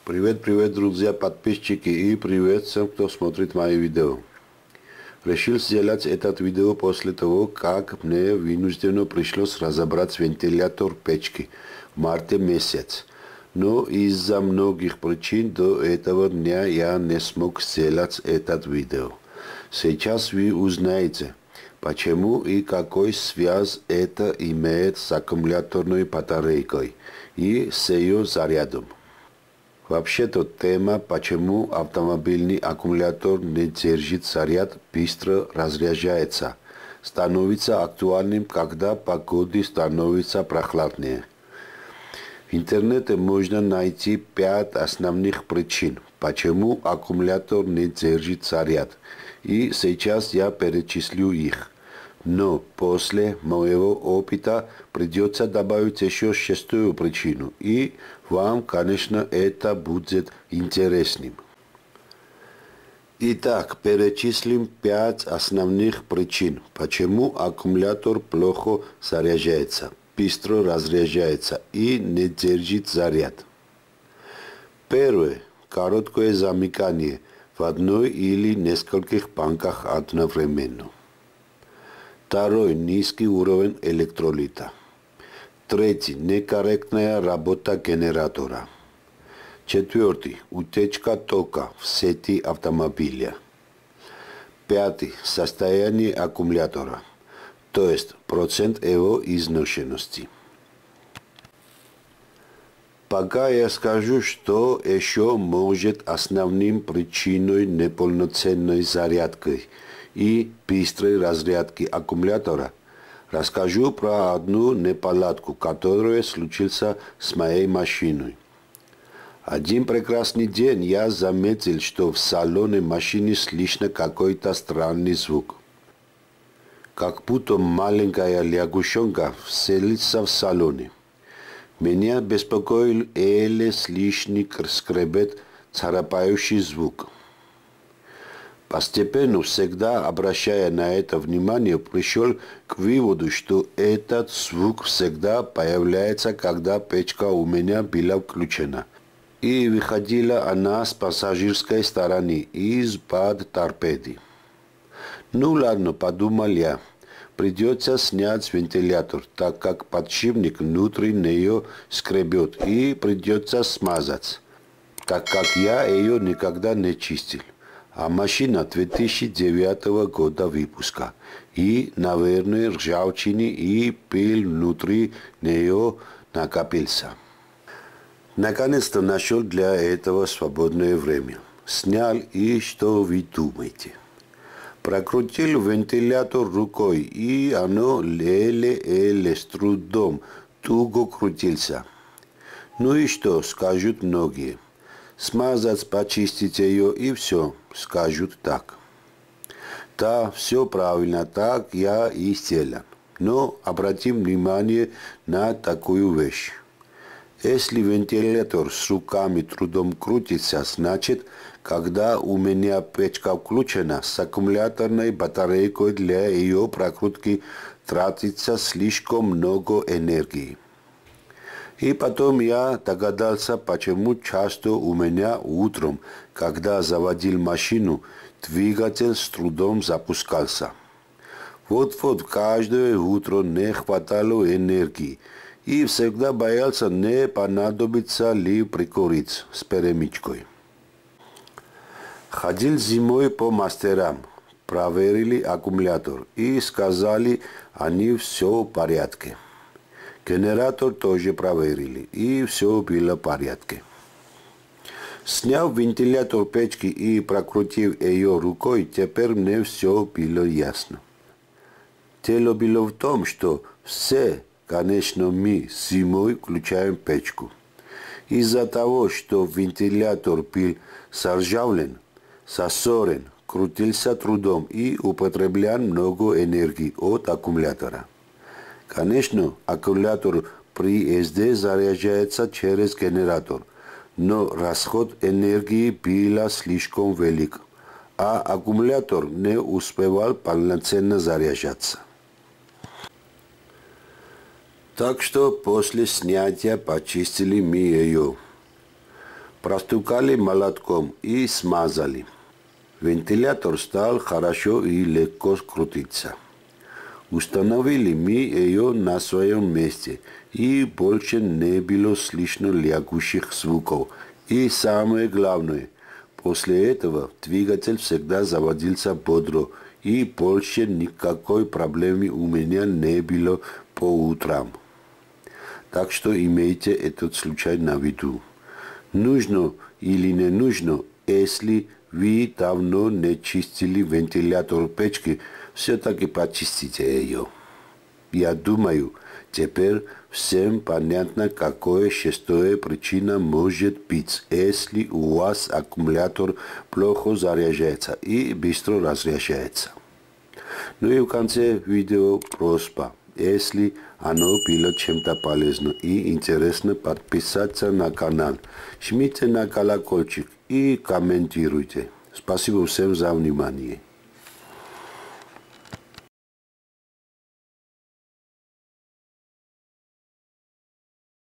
Привет, друзья, подписчики и привет всем, кто смотрит мои видео. Решил сделать это видео после того, как мне вынужденно пришлось разобрать вентилятор печки в марте месяц. Но из-за многих причин до этого дня я не смог сделать это видео. Сейчас вы узнаете, почему и какой связь это имеет с аккумуляторной батарейкой и с ее зарядом. Вообще-то тема, почему автомобильный аккумулятор не держит заряд, быстро разряжается, становится актуальным, когда погода становится прохладнее. В интернете можно найти 5 основных причин, почему аккумулятор не держит заряд, и сейчас я перечислю их. Но после моего опыта придется добавить еще 6-ю причину, и вам, конечно, это будет интересным. Итак, перечислим 5 основных причин, почему аккумулятор плохо заряжается, быстро разряжается и не держит заряд. Первое. Короткое замыкание в одной или нескольких банках одновременно. Второй. Низкий уровень электролита. Третий. Некорректная работа генератора. Четвертый. Утечка тока в сети автомобиля. Пятый. Состояние аккумулятора, то есть процент его изношенности. Пока я скажу, что еще может основным причиной неполноценной зарядки и быстрой разрядки аккумулятора, расскажу про одну неполадку, которая случилась с моей машиной. Один прекрасный день я заметил, что в салоне машины слышно какой-то странный звук. Как будто маленькая лягушонка вселится в салоне. Меня беспокоил еле слышный скребет, царапающий звук. Постепенно, всегда обращая на это внимание, пришел к выводу, что этот звук всегда появляется, когда печка у меня была включена. И выходила она с пассажирской стороны, из-под торпеды. Ну ладно, подумал я, придется снять вентилятор, так как подшипник внутри нее скребет, и придется смазать, так как я ее никогда не чистил. А машина 2009 года выпуска, и, наверное, ржавчины и пыль внутри нее накопился. Наконец-то нашел для этого свободное время. Снял, и что вы думаете? Прокрутил вентилятор рукой, и оно еле-еле с трудом туго крутился. Ну и что, скажут многие. Смазать, почистить ее, и все, скажут так. Да, все правильно, так я и сделал. Но обратим внимание на такую вещь. Если вентилятор с руками трудом крутится, значит, когда у меня печка включена, с аккумуляторной батарейкой для ее прокрутки тратится слишком много энергии. И потом я догадался, почему часто у меня утром, когда заводил машину, двигатель с трудом запускался. Вот-вот каждое утро не хватало энергии, и всегда боялся, не понадобится ли прикурить с перемычкой. Ходил зимой по мастерам, проверили аккумулятор и сказали, они все в порядке. Генератор тоже проверили, и все было в порядке. Сняв вентилятор печки и прокрутив ее рукой, теперь мне все было ясно. Дело было в том, что все, конечно, мы зимой включаем печку. Из-за того, что вентилятор был заржавлен, засорен, крутился трудом и употреблял много энергии от аккумулятора. Конечно, аккумулятор при езде заряжается через генератор, но расход энергии был слишком велик, а аккумулятор не успевал полноценно заряжаться. Так что после снятия почистили мы ее. Простукали молотком и смазали. Вентилятор стал хорошо и легко крутиться. Установили мы ее на своем месте, и больше не было слышно лягущих звуков. И самое главное, после этого двигатель всегда заводился бодро, и больше никакой проблемы у меня не было по утрам. Так что имейте этот случай на виду. Нужно или не нужно, если вы давно не чистили вентилятор печки, все-таки почистите ее. Я думаю, теперь всем понятно, какая шестая причина может быть, если у вас аккумулятор плохо заряжается и быстро разряжается. Ну и в конце видео просьба. Если оно было чем-то полезно и интересно, подписаться на канал, жмите на колокольчик и комментируйте. Спасибо всем за внимание.